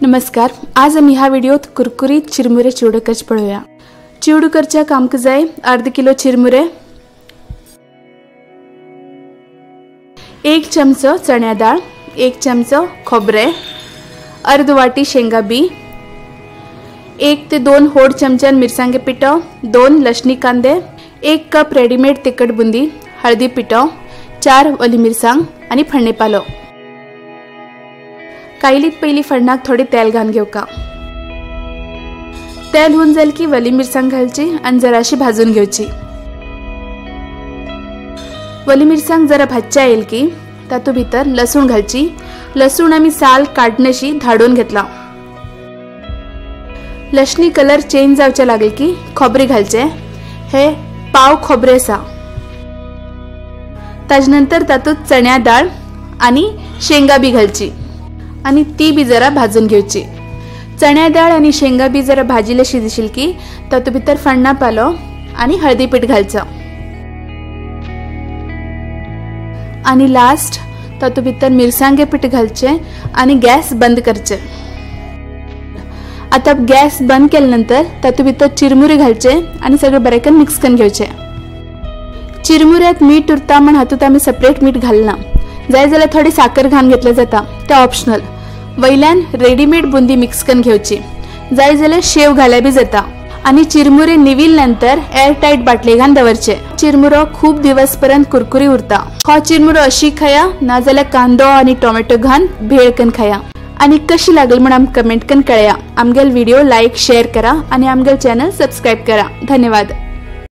नमस्कार, आज आम्ही ह्या व्हिडिओत कुरकुरीत चिरमुरे चिवडे कसे पळूया। चिवडू करच्या काम जाय अर्ध किलो चिरमुरे, 1 चमचो चण्या डाळ, 1 चमचो खोबरे, अर्ध वाटी शेंगा बी, 1 ते 2 होड चमच्यान मिरसांगे पिठो, 2 लसणी कांदे, 1 कप रेडीमेड तिखट बुंदी, हळदी पिठो, 4 ओली मिरसांग आणि फण्णे पालो। कायलीत पहिली फडणाक थोडे तेल घालून घेवका। तेल होऊन जाईल की वली मिरसांग घालची आणि जराशी भाजून घेवची। वली मिरसांग जरा भाजच्या येईल की तातू भितर लसूण घालची। लसूण आम्ही साल काढण्याशी धाडून घेतला। लसणी कलर चेंज जावच्या लागेल की खोबरे घालचे। हे पाव खोबरे आसा। त्यानंतर तातूत चण्या डाळ आणि शेंगा बी घालची आणि ती बी जरा भाजून घ्यायची। चण्या डाळ आणि शेंगा बी जरा भाजीलेशी दिसली की तातू भितर फण्णा पालो आणि हळदी पीठ घालचं आणि लास्ट तातू भितर मिरसांगे पीठ घालचे आणि गॅस बंद करचे। आता गॅस बंद केल्यानंतर तातू भितर चिरमुरे घालचे आणि सगळे बरेकन मिक्स करून घ्यायचे। चिरमुऱ्यात मीठ उरता म्हण हातूत आम्ही सेपरेट मीठ घालना। जाय जाल्यार थोडी साखर घालून घेतले जाता, ते ऑप्शनल। वयल्यान रेडीमेड बुंदी मिक्स करून घेवची। जाय जाल्यार शेव घाल्या बी जाता आणि चिरमुरे निविल्यानंतर एअर टाइट बाटले घालून दवरचे। चिरमुरो खूप दिवस पर्यंत कुरकुरी उरता। हो चिरमुरो अशी खाया ना जाल्यार कांदो आणि टोमॅटो घालून भेळ करून खाया आणि कशी लागल म्हणून कमेंट करून कळया। आमगेल व्हिडिओ लाईक शेअर करा आणि आमगेल चॅनल सबस्क्राइब करा। धन्यवाद।